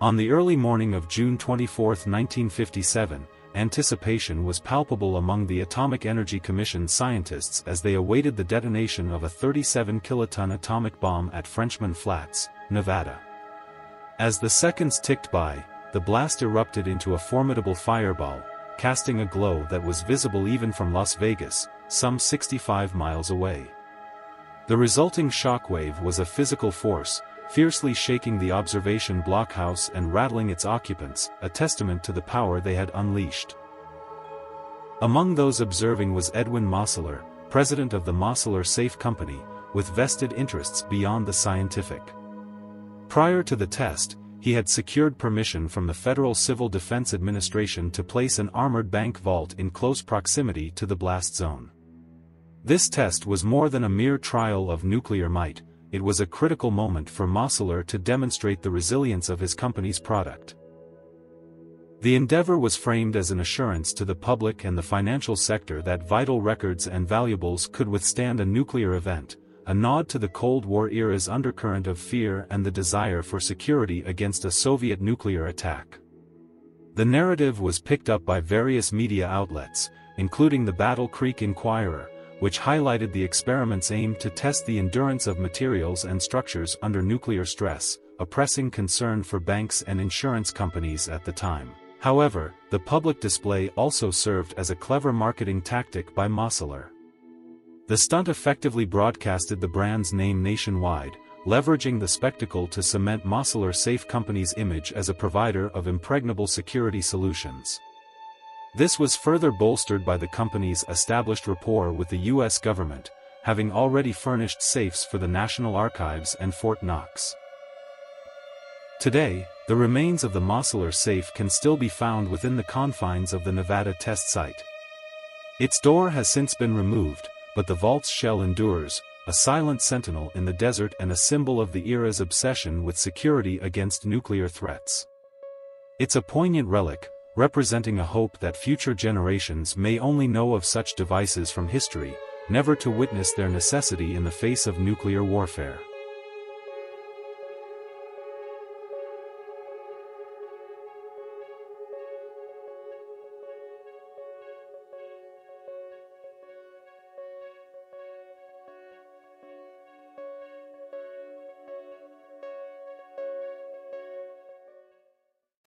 On the early morning of June 24, 1957, anticipation was palpable among the Atomic Energy Commission scientists as they awaited the detonation of a 37-kiloton atomic bomb at Frenchman Flats, Nevada. As the seconds ticked by, the blast erupted into a formidable fireball, casting a glow that was visible even from Las Vegas, some 65 miles away. The resulting shockwave was a physical force, fiercely shaking the observation blockhouse and rattling its occupants, a testament to the power they had unleashed. Among those observing was Edwin Mosler, president of the Mosler Safe Company, with vested interests beyond the scientific. Prior to the test, he had secured permission from the Federal Civil Defense Administration to place an armored bank vault in close proximity to the blast zone. This test was more than a mere trial of nuclear might. It was a critical moment for Mosler to demonstrate the resilience of his company's product. The endeavor was framed as an assurance to the public and the financial sector that vital records and valuables could withstand a nuclear event, a nod to the Cold War era's undercurrent of fear and the desire for security against a Soviet nuclear attack. The narrative was picked up by various media outlets, including the Battle Creek Inquirer, which highlighted the experiment's aim to test the endurance of materials and structures under nuclear stress, a pressing concern for banks and insurance companies at the time. However, the public display also served as a clever marketing tactic by Mosler. The stunt effectively broadcasted the brand's name nationwide, leveraging the spectacle to cement Mosler Safe Company's image as a provider of impregnable security solutions. This was further bolstered by the company's established rapport with the U.S. government, having already furnished safes for the National Archives and Fort Knox. Today, the remains of the Mosler safe can still be found within the confines of the Nevada test site. Its door has since been removed, but the vault's shell endures, a silent sentinel in the desert and a symbol of the era's obsession with security against nuclear threats. It's a poignant relic, representing a hope that future generations may only know of such devices from history, never to witness their necessity in the face of nuclear warfare.